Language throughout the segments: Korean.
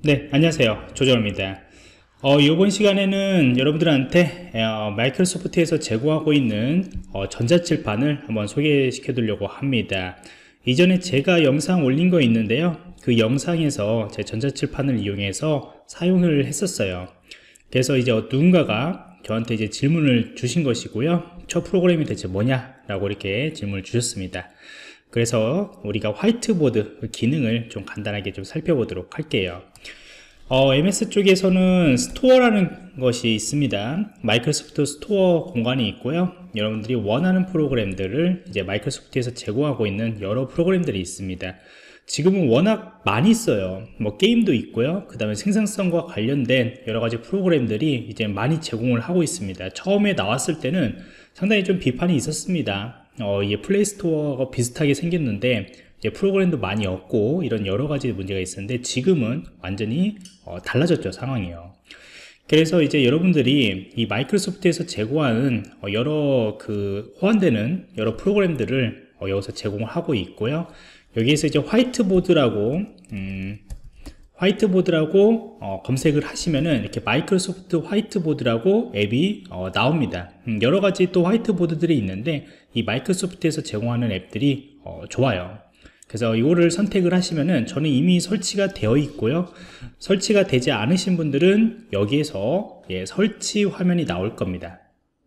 네, 안녕하세요. 조정입니다. 이번 시간에는 여러분들한테 마이크로소프트에서 제공하고 있는 전자칠판을 한번 소개시켜 드리려고 합니다. 이전에 제가 영상 올린 거 있는데요. 그 영상에서 제 전자칠판을 이용해서 사용을 했었어요. 그래서 이제 누군가가 저한테 이제 질문을 주신 것이고요. 저 프로그램이 대체 뭐냐? 라고 이렇게 질문을 주셨습니다. 그래서 우리가 화이트보드 기능을 좀 간단하게 좀 살펴보도록 할게요. MS 쪽에서는 스토어라는 것이 있습니다. 마이크로소프트 스토어 공간이 있고요. 여러분들이 원하는 프로그램들을 이제 마이크로소프트에서 제공하고 있는 여러 프로그램들이 있습니다. 지금은 워낙 많이 있어요. 뭐 게임도 있고요. 그 다음에 생산성과 관련된 여러 가지 프로그램들이 이제 많이 제공을 하고 있습니다. 처음에 나왔을 때는 상당히 좀 비판이 있었습니다. 이게 플레이스토어가 비슷하게 생겼는데 이제 프로그램도 많이 없고 이런 여러 가지 문제가 있었는데 지금은 완전히 달라졌죠, 상황이요. 그래서 이제 여러분들이 이 마이크로소프트에서 제공하는 여러 호환되는 여러 프로그램들을 여기서 제공을 하고 있고요. 여기에서 이제 화이트보드라고 검색을 하시면은 이렇게 마이크로소프트 화이트보드라고 앱이 나옵니다. 여러 가지 또 화이트보드들이 있는데 이 마이크로소프트에서 제공하는 앱들이 좋아요. 그래서 이거를 선택을 하시면은 저는 이미 설치가 되어 있고요. 설치가 되지 않으신 분들은 여기에서 설치 화면이 나올 겁니다.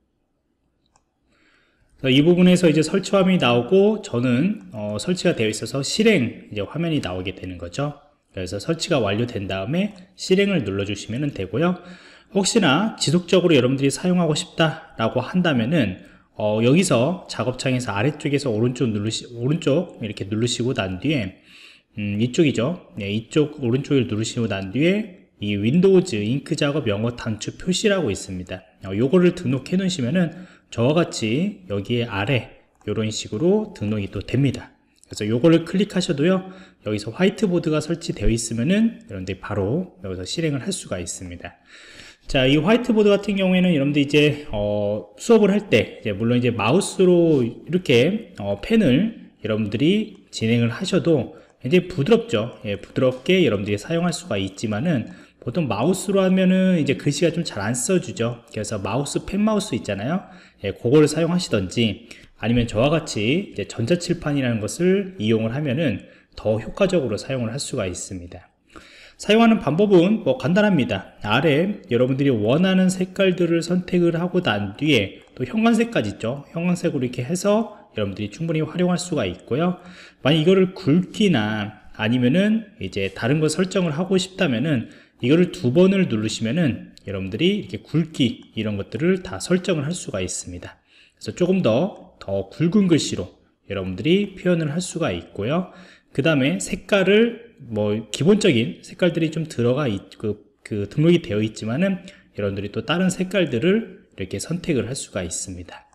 이 부분에서 이제 설치 화면이 나오고 저는 설치가 되어 있어서 실행 이제 화면이 나오게 되는 거죠. 그래서 설치가 완료된 다음에 실행을 눌러주시면 되고요. 혹시나 지속적으로 여러분들이 사용하고 싶다라고 한다면은 여기서 작업창에서 아래쪽에서 오른쪽 이렇게 누르시고 난 뒤에 이쪽이죠. 네, 이쪽 오른쪽을 누르시고 난 뒤에 이 윈도우즈 잉크 작업 영어 단추 표시라고 있습니다. 요거를 등록해 놓으시면은 저와 같이 여기에 아래 이런 식으로 등록이 또 됩니다. 그래서 요거를 클릭하셔도요, 여기서 화이트보드가 설치되어 있으면은 여러분들이 바로 여기서 실행을 할 수가 있습니다. 자, 이 화이트보드 같은 경우에는 여러분들이 이제 수업을 할 때 물론 이제 마우스로 이렇게 펜을 여러분들이 진행을 하셔도 굉장히 부드럽죠. 부드럽게 여러분들이 사용할 수가 있지만은 보통 마우스로 하면은 이제 글씨가 좀 잘 안 써주죠. 그래서 마우스 펜 마우스 있잖아요. 그거를 사용하시던지 아니면 저와 같이 이제 전자칠판이라는 것을 이용을 하면은 더 효과적으로 사용을 할 수가 있습니다. 사용하는 방법은 뭐 간단합니다. 아래 여러분들이 원하는 색깔들을 선택을 하고 난 뒤에 또 형광색까지 있죠. 형광색으로 이렇게 해서 여러분들이 충분히 활용할 수가 있고요. 만약 이거를 굵기나 아니면은 이제 다른 거 설정을 하고 싶다면은 이거를 두 번을 누르시면은 여러분들이 이렇게 굵기 이런 것들을 다 설정을 할 수가 있습니다. 그래서 조금 더 굵은 글씨로 여러분들이 표현을 할 수가 있고요. 그 다음에 색깔을 뭐 기본적인 색깔들이 좀 들어가 있고 등록이 되어 있지만은 여러분들이 또 다른 색깔들을 이렇게 선택을 할 수가 있습니다.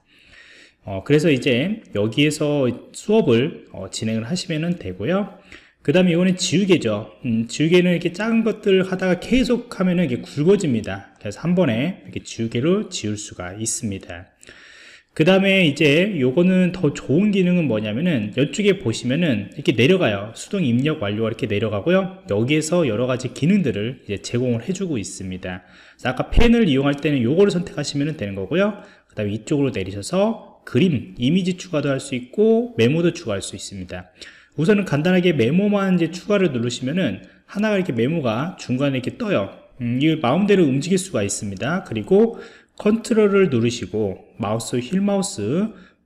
그래서 이제 여기에서 수업을 진행을 하시면 되고요. 그 다음에 이거는 지우개죠. 지우개는 이렇게 작은 것들 하다가 계속 하면은 이게 굵어집니다. 그래서 한 번에 이렇게 지우개로 지울 수가 있습니다. 그 다음에 이제 요거는 더 좋은 기능은 뭐냐면은 이쪽에 보시면은 이렇게 내려가요. 수동 입력 완료가 이렇게 내려가고요. 여기에서 여러 가지 기능들을 이제 제공을 해주고 있습니다. 그래서 아까 펜을 이용할 때는 요거를 선택하시면 되는 거고요. 그 다음에 이쪽으로 내리셔서 그림, 이미지 추가도 할 수 있고 메모도 추가할 수 있습니다. 우선은 간단하게 메모만 이제 추가를 누르시면은 하나가 이렇게 메모가 중간에 이렇게 떠요. 이 마음대로 움직일 수가 있습니다. 그리고 컨트롤을 누르시고 마우스 휠 마우스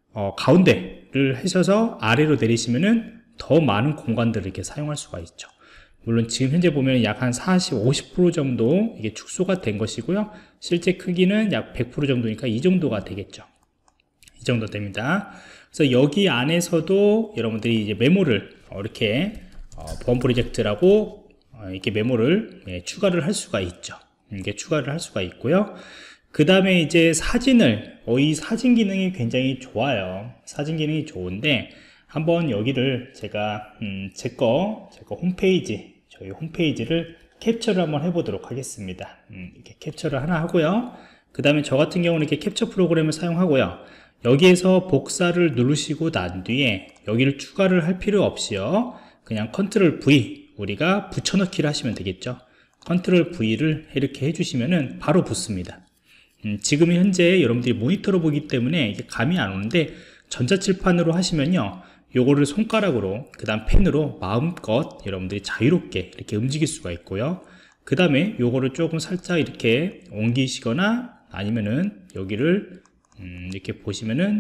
가운데를 하셔서 아래로 내리시면은 더 많은 공간들을 이렇게 사용할 수가 있죠. 물론 지금 현재 보면 약 한 40, 50% 정도 이게 축소가 된 것이고요. 실제 크기는 약 100% 정도니까 이 정도가 되겠죠. 이 정도 됩니다. 그래서 여기 안에서도 여러분들이 이제 메모를 이렇게 보안 프로젝트라고 이렇게 메모를 추가를 할 수가 있죠. 이게 추가를 할 수가 있고요. 그 다음에 이제 사진을 이 사진 기능이 굉장히 좋아요. 사진 기능이 좋은데 한번 여기를 제가 제 홈페이지 저희 홈페이지를 캡처를 한번 해보도록 하겠습니다. 이렇게 캡처를 하나 하고요. 그 다음에 저 같은 경우는 이렇게 캡처 프로그램을 사용하고요. 여기에서 복사를 누르시고 난 뒤에 여기를 추가를 할 필요 없이요. 그냥 컨트롤 V 우리가 붙여넣기를 하시면 되겠죠. 컨트롤 V를 이렇게 해주시면은 바로 붙습니다. 지금 현재 여러분들이 모니터로 보기 때문에 이게 감이 안 오는데, 전자칠판으로 하시면요, 요거를 손가락으로 그 다음 펜으로 마음껏 여러분들이 자유롭게 이렇게 움직일 수가 있고요. 그 다음에 요거를 조금 살짝 이렇게 옮기시거나, 아니면은 여기를 이렇게 보시면은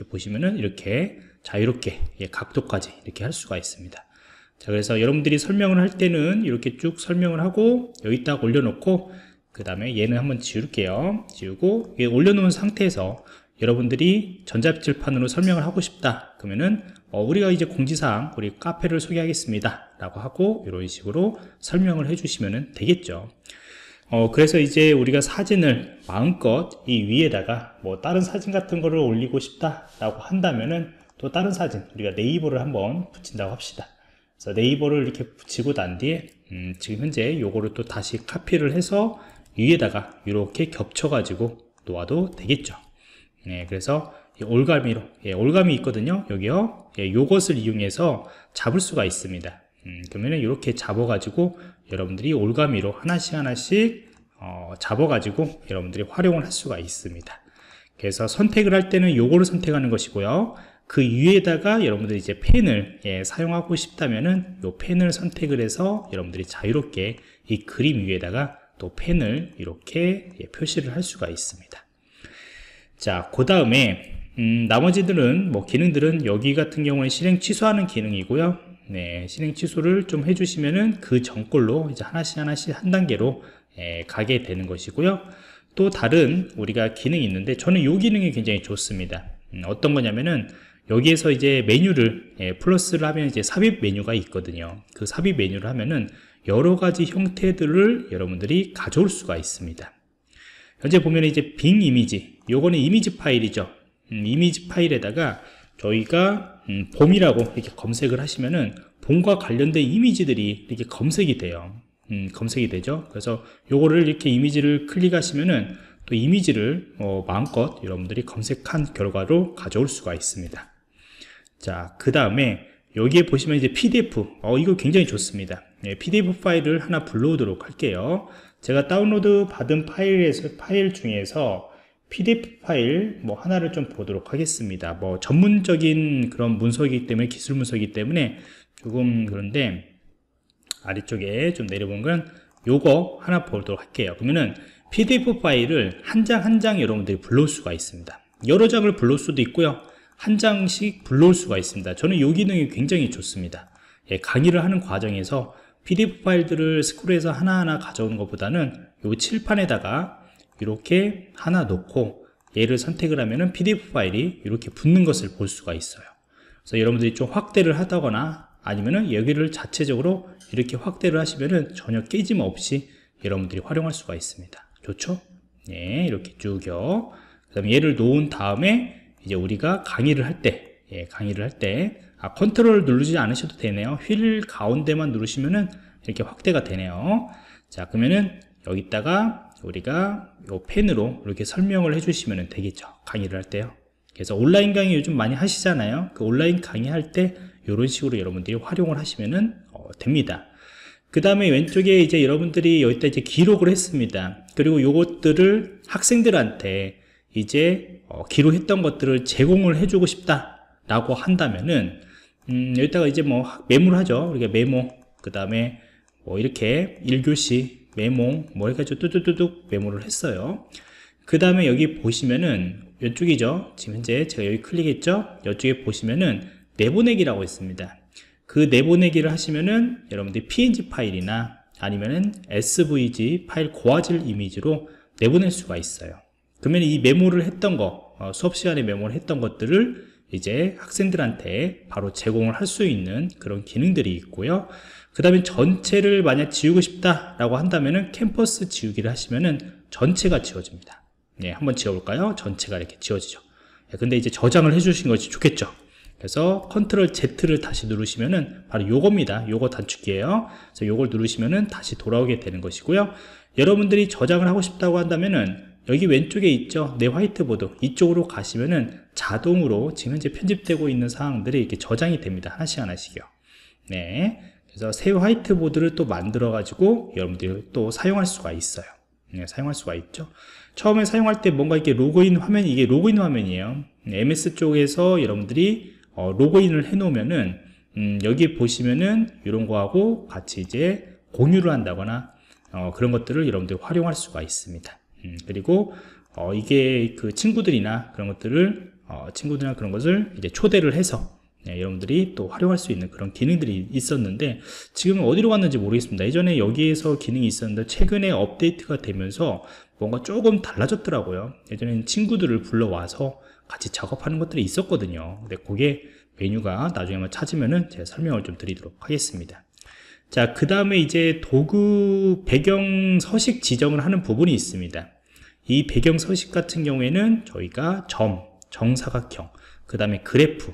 이렇게 자유롭게 각도까지 이렇게 할 수가 있습니다. 자, 그래서 여러분들이 설명을 할 때는 이렇게 쭉 설명을 하고 여기다가 올려놓고, 그 다음에 얘는 한번 지울게요. 지우고 올려놓은 상태에서 여러분들이 전자칠판으로 설명을 하고 싶다 그러면은 우리가 이제 공지사항 우리 카페를 소개하겠습니다 라고 하고 이런 식으로 설명을 해주시면 되겠죠. 그래서 이제 우리가 사진을 마음껏 이 위에다가 뭐 다른 사진 같은 거를 올리고 싶다 라고 한다면은, 또 다른 사진 우리가 네이버를 한번 붙인다고 합시다. 그래서 네이버를 이렇게 붙이고 난 뒤에 지금 현재 요거를 또 다시 카피를 해서 위에다가 이렇게 겹쳐 가지고 놓아도 되겠죠. 네, 그래서 올가미로, 올가미 있거든요. 여기요. 요것을 이용해서 잡을 수가 있습니다. 그러면은 이렇게 잡아 가지고 여러분들이 올가미로 하나씩 잡아 가지고 여러분들이 활용을 할 수가 있습니다. 그래서 선택을 할 때는 요거를 선택하는 것이고요. 그 위에다가 여러분들이 이제 펜을 사용하고 싶다면은 요 펜을 선택을 해서 여러분들이 자유롭게 이 그림 위에다가 또 펜을 이렇게 표시를 할 수가 있습니다. 자, 그 다음에 나머지들은 뭐 기능들은 여기 같은 경우는 실행 취소하는 기능이고요. 네, 실행 취소를 좀 해주시면은 그 전꼴로 이제 하나씩 한 단계로 가게 되는 것이고요. 또 다른 우리가 기능이 있는데, 저는 이 기능이 굉장히 좋습니다. 어떤 거냐면은 여기에서 이제 메뉴를 플러스를 하면 이제 삽입 메뉴가 있거든요. 그 삽입 메뉴를 하면은 여러 가지 형태들을 여러분들이 가져올 수가 있습니다. 현재 보면 이제 빙 이미지, 요거는 이미지 파일이죠. 이미지 파일에다가 저희가 봄이라고 이렇게 검색을 하시면은 봄과 관련된 이미지들이 이렇게 검색이 돼요. 검색이 되죠. 그래서 요거를 이렇게 이미지를 클릭하시면은 또 이미지를 마음껏 여러분들이 검색한 결과로 가져올 수가 있습니다. 자, 그 다음에 여기에 보시면 이제 PDF, 이거 굉장히 좋습니다. PDF 파일을 하나 불러오도록 할게요. 제가 다운로드 받은 파일 중에서 PDF 파일 뭐 하나를 좀 보도록 하겠습니다. 뭐 전문적인 그런 문서이기 때문에, 기술 문서이기 때문에 조금 그런데 아래쪽에 좀 내려본 건 요거 하나 보도록 할게요. 그러면은 PDF 파일을 한 장 한 장 여러분들이 불러올 수가 있습니다. 여러 장을 불러올 수도 있고요, 한 장씩 불러올 수가 있습니다. 저는 이 기능이 굉장히 좋습니다. 강의를 하는 과정에서 PDF 파일들을 스크롤해서 하나하나 가져오는 것보다는 이 칠판에다가 이렇게 하나 놓고 얘를 선택을 하면은 PDF 파일이 이렇게 붙는 것을 볼 수가 있어요. 그래서 여러분들이 좀 확대를 하다거나 아니면은 여기를 자체적으로 이렇게 확대를 하시면은 전혀 깨짐 없이 여러분들이 활용할 수가 있습니다. 좋죠? 네, 이렇게 쭉요. 그 다음에 얘를 놓은 다음에 이제 우리가 강의를 할 때, 컨트롤을 누르지 않으셔도 되네요. 휠 가운데만 누르시면은 이렇게 확대가 되네요. 자, 그러면은 여기다가 우리가 요 펜으로 이렇게 설명을 해주시면 되겠죠. 강의를 할 때요. 그래서 온라인 강의 요즘 많이 하시잖아요. 그 온라인 강의 할 때 이런 식으로 여러분들이 활용을 하시면은 됩니다. 그 다음에 왼쪽에 이제 여러분들이 여기다 이제 기록을 했습니다. 그리고 요것들을 학생들한테 이제 기록했던 것들을 제공을 해주고 싶다라고 한다면은 여기다가 이제 뭐 메모를 하죠. 우리가 메모, 그 다음에 뭐 이렇게 1교시 메모 뭐 해가지고 뚜뚜뚜뚝 메모를 했어요. 그 다음에 여기 보시면은 이쪽이죠. 지금 현재 제가 여기 클릭했죠. 이쪽에 보시면은 내보내기라고 있습니다. 그 내보내기를 하시면은 여러분들이 PNG 파일이나 아니면은 SVG 파일 고화질 이미지로 내보낼 수가 있어요. 그러면 이 메모를 했던 거, 수업 시간에 메모를 했던 것들을 이제 학생들한테 바로 제공을 할 수 있는 그런 기능들이 있고요. 그 다음에 전체를 만약 지우고 싶다라고 한다면은 캠퍼스 지우기를 하시면은 전체가 지워집니다. 네, 한번 지워볼까요? 전체가 이렇게 지워지죠. 근데 이제 저장을 해주신 것이 좋겠죠. 그래서 컨트롤 Z를 다시 누르시면은 바로 요겁니다. 요거 단축키예요. 그래서 요걸 누르시면은 다시 돌아오게 되는 것이고요. 여러분들이 저장을 하고 싶다고 한다면은 여기 왼쪽에 있죠. 내 화이트보드 이쪽으로 가시면은 자동으로 지금 현재 편집되고 있는 사항들이 이렇게 저장이 됩니다. 하나씩이요. 네. 그래서 새 화이트보드를 또 만들어 가지고 여러분들이 또 사용할 수가 있어요. 사용할 수가 있죠. 처음에 사용할 때 뭔가 이렇게 로그인 화면이, 이게 로그인 화면이에요. MS 쪽에서 여러분들이 로그인을 해 놓으면은 여기 보시면은 이런 거하고 같이 이제 공유를 한다거나 그런 것들을 여러분들이 활용할 수가 있습니다. 그리고 이게 그 친구들이나 그런 것들을 이제 초대를 해서 여러분들이 또 활용할 수 있는 그런 기능들이 있었는데 지금은 어디로 갔는지 모르겠습니다. 예전에 여기에서 기능이 있었는데 최근에 업데이트가 되면서 뭔가 조금 달라졌더라고요. 예전에는 친구들을 불러와서 같이 작업하는 것들이 있었거든요. 근데 그게 메뉴가 나중에 한번 찾으면은 제가 설명을 좀 드리도록 하겠습니다. 자, 그 다음에 이제 도구 배경 서식 지정을 하는 부분이 있습니다. 이 배경 서식 같은 경우에는 저희가 정사각형, 그 다음에 그래프,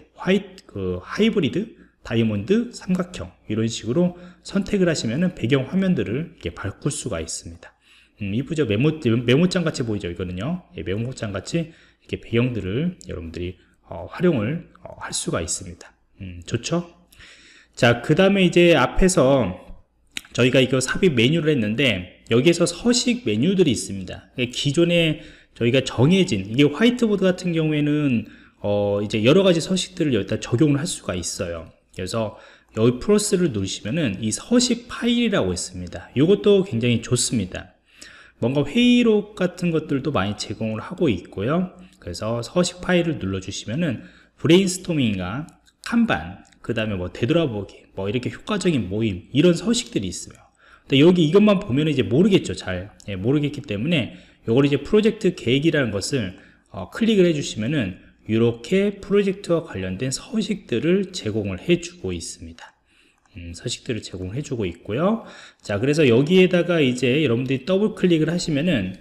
하이브리드, 다이아몬드, 삼각형 이런 식으로 선택을 하시면은 배경 화면들을 이렇게 바꿀 수가 있습니다. 이쁘죠? 메모장 같이 보이죠? 이거는요. 메모장 같이 이렇게 배경들을 여러분들이 활용을 할 수가 있습니다. 좋죠? 자, 그 다음에 이제 앞에서 저희가 이거 삽입 메뉴를 했는데 여기에서 서식 메뉴들이 있습니다. 기존에 저희가 정해진, 이게 화이트보드 같은 경우에는 이제 여러 가지 서식들을 여기다 적용을 할 수가 있어요. 그래서 여기 플러스를 누르시면은 이 서식 파일이라고 있습니다. 이것도 굉장히 좋습니다. 뭔가 회의록 같은 것들도 많이 제공을 하고 있고요. 그래서 서식 파일을 눌러주시면은 브레인스토밍이나 kanban, 그 다음에 뭐 되돌아보기, 뭐 이렇게 효과적인 모임, 이런 서식들이 있어요. 근데 여기 이것만 보면 이제 모르겠죠. 잘 모르겠기 때문에 요걸 이제 프로젝트 계획이라는 것을 클릭을 해주시면은 이렇게 프로젝트와 관련된 서식들을 제공을 해주고 있습니다. 서식들을 제공을 해주고 있고요. 자, 그래서 여기에다가 이제 여러분들이 더블 클릭을 하시면은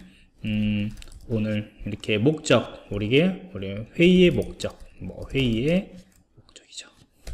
오늘 이렇게 목적, 우리 회의의 목적, 회의의 목적이죠.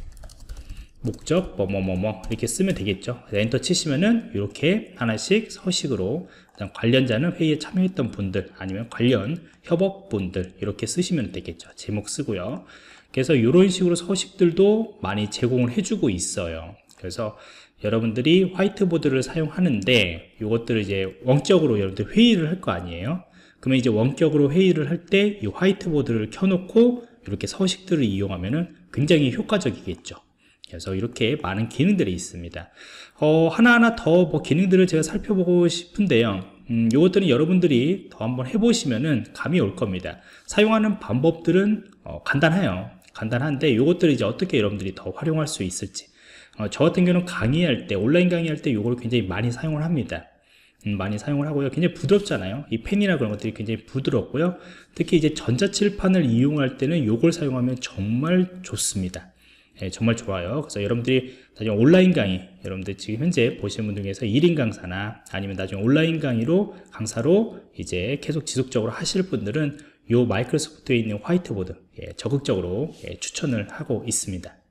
목적 뭐뭐뭐뭐 이렇게 쓰면 되겠죠. 엔터 치시면은 이렇게 하나씩 서식으로, 관련자는 회의에 참여했던 분들, 아니면 관련 협업분들 이렇게 쓰시면 되겠죠. 제목 쓰고요. 그래서 이런 식으로 서식들도 많이 제공을 해주고 있어요. 그래서 여러분들이 화이트보드를 사용하는데 이것들을 이제 원격으로 여러분들 회의를 할 거 아니에요. 그러면 이제 원격으로 회의를 할 때 이 화이트보드를 켜놓고 이렇게 서식들을 이용하면은 굉장히 효과적이겠죠. 그래서 이렇게 많은 기능들이 있습니다. 하나하나 더 뭐 기능들을 제가 살펴보고 싶은데요. 이것들은 여러분들이 더 한번 해보시면은 감이 올 겁니다. 사용하는 방법들은 간단해요. 간단한데 이것들을 이제 어떻게 여러분들이 더 활용할 수 있을지. 저 같은 경우는 강의할 때, 온라인 강의할 때 이걸 굉장히 많이 사용을 합니다. 많이 사용을 하고요. 굉장히 부드럽잖아요. 이 펜이나 그런 것들이 굉장히 부드럽고요. 특히 이제 전자칠판을 이용할 때는 이걸 사용하면 정말 좋습니다. 정말 좋아요. 그래서 여러분들이 나중에 온라인 강의, 여러분들 지금 현재 보시는 분들 중에서 1인 강사나 아니면 나중에 온라인 강사로 이제 계속 지속적으로 하실 분들은 이 마이크로소프트에 있는 화이트보드 적극적으로 추천을 하고 있습니다.